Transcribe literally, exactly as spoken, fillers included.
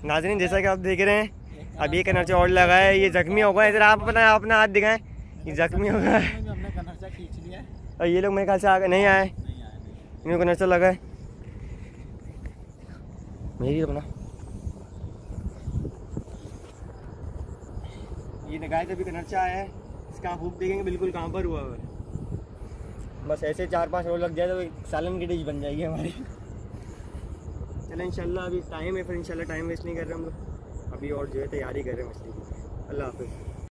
नाज़रीन जैसा कि आप देख रहे हैं अब ये कनरचा और लगा है, ये जख्मी हो गया। इधर आप अपना अपना हाथ दिखाएं, ये जख्मी हो गया है और ये लोग मेरे ख्याल से आगे नहीं आए, इनको कनरचा लगा है। मेरी अपना ये लगाए तभी कनरचा आया है, इसका आप हुक देखेंगे बिल्कुल कहाँ पर हुआ है। बस ऐसे चार पांच रोल लग जाए तो एक सालन की डिश बन जाएगी हमारी। चलो इंशाल्लाह अभी टाइम है, फिर इंशाल्लाह टाइम वेस्ट नहीं कर रहे हम लोग, अभी और जो है तैयारी कर रहे हैं मछली की। अल्लाह हाफिज़।